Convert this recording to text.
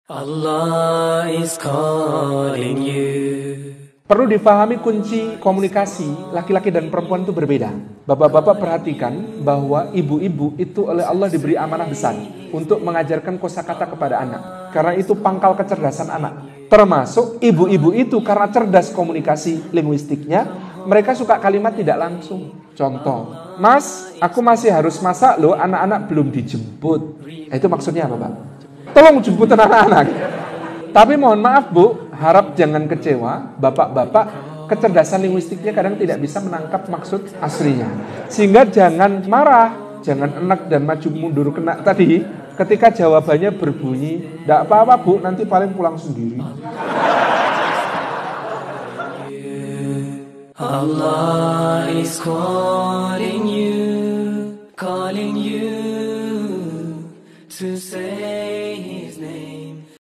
Allah is calling you. Perlu difahami kunci komunikasi laki-laki dan perempuan itu berbeda. Bapak-bapak perhatikan bahwa ibu-ibu itu oleh Allah diberi amanah besar untuk mengajarkan kosakata kepada anak. Karena itu pangkal kecerdasan anak. Termasuk ibu-ibu itu karena cerdas komunikasi linguistiknya, mereka suka kalimat tidak langsung. Contoh, Mas, aku masih harus masak loh, anak-anak belum dijemput. Itu maksudnya apa, Pak? Tolong jemputin anak-anak. Tapi mohon maaf Bu, harap jangan kecewa, bapak-bapak kecerdasan linguistiknya kadang tidak bisa menangkap maksud aslinya. Sehingga jangan marah, jangan enak dan maju mundur kena tadi ketika jawabannya berbunyi, "Nggak apa-apa Bu, nanti paling pulang sendiri." Allah is calling you to say